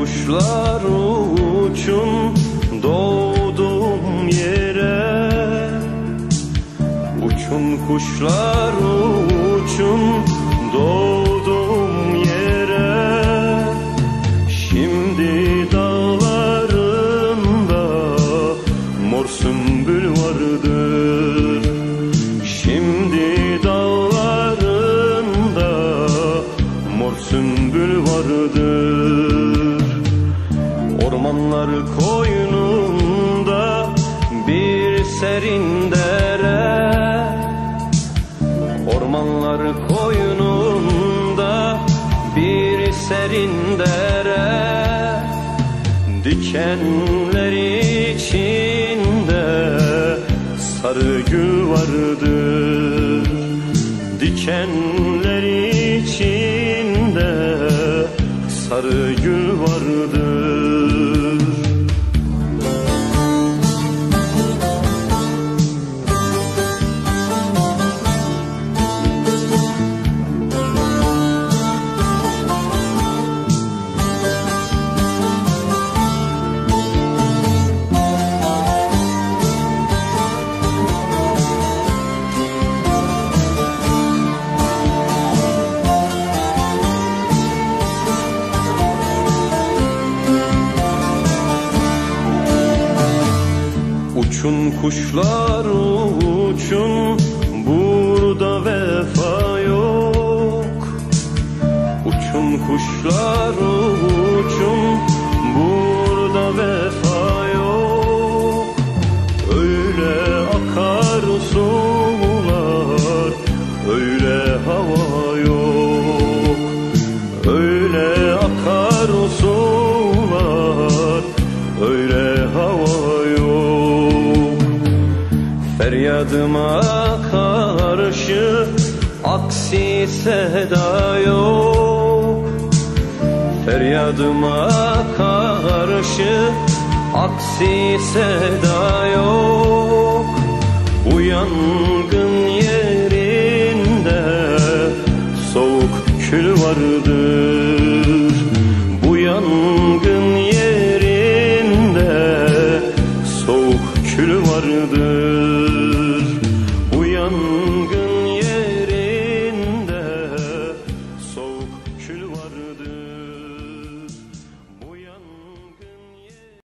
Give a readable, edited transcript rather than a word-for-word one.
kuşlar uçun doğduğum yere. Uçun kuşlar uçun doğduğum yere. Şimdi dağlarında mor sümbül vardır. Şimdi dağlarında mor sümbül vardır. Ormanlar koynunda bir serin dere. Ormanlar koynunda bir serin dere. Dikenler içinde sarı gül vardır. Dikenler içinde sarı gül vardır. Uçun kuşlar uçun, burada vefa yok. Uçun kuşlar uçun, burada vefa yok. Öyle akar sular, öyle hava yok. Öyle akar sular, öyle hava yok. Feryadıma karşı aksi seda yok. Feryadıma karşı aksi seda yok. Bu yangın yerinde soğuk kül vardır.